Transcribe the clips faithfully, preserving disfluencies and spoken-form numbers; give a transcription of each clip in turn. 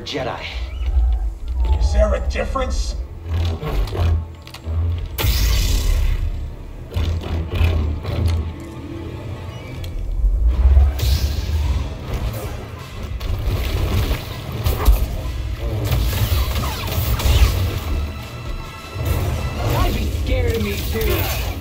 Jedi. Is there a difference? I'd be scared of me too.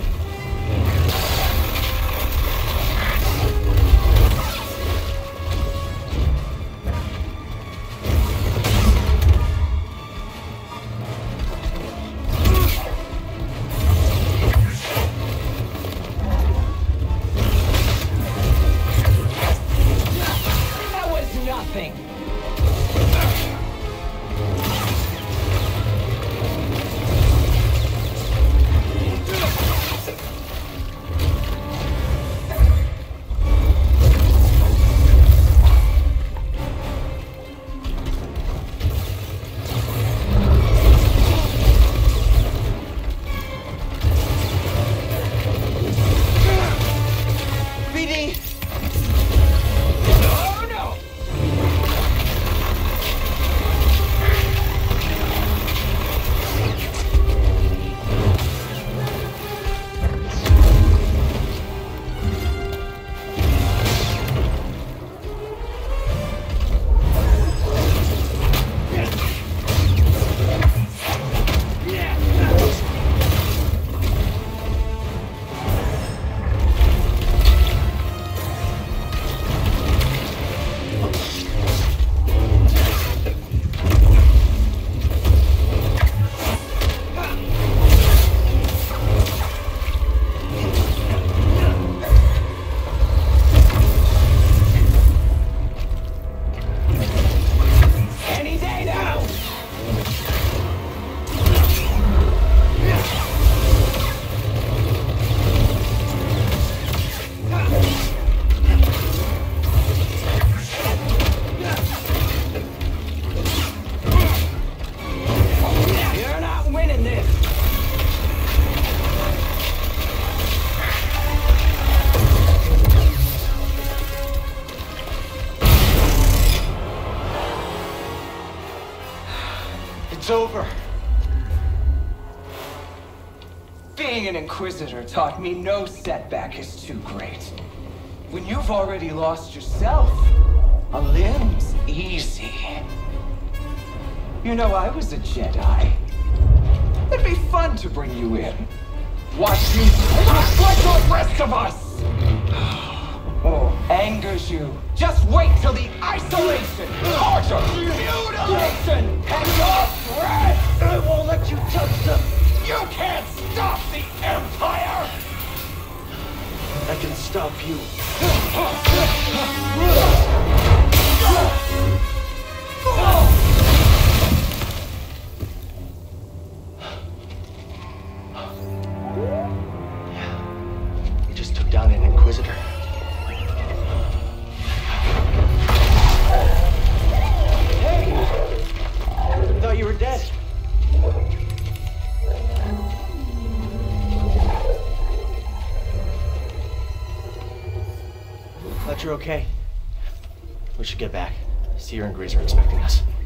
Nothing. B D. Oh no. It's over. Being an Inquisitor taught me no setback is too great. When you've already lost yourself, a limb's easy. You know, I was a Jedi. It'd be fun to bring you in. Watch you rust like the rest of us! Oh, angers you. Just wait till the isolation, torture, mutilation, and your breath! I won't let you touch them! You can't stop the Empire! I can stop you. You just took down an Inquisitor. Hey! I thought you were dead. Glad you're okay. We should get back. Seer and Grease are expecting us.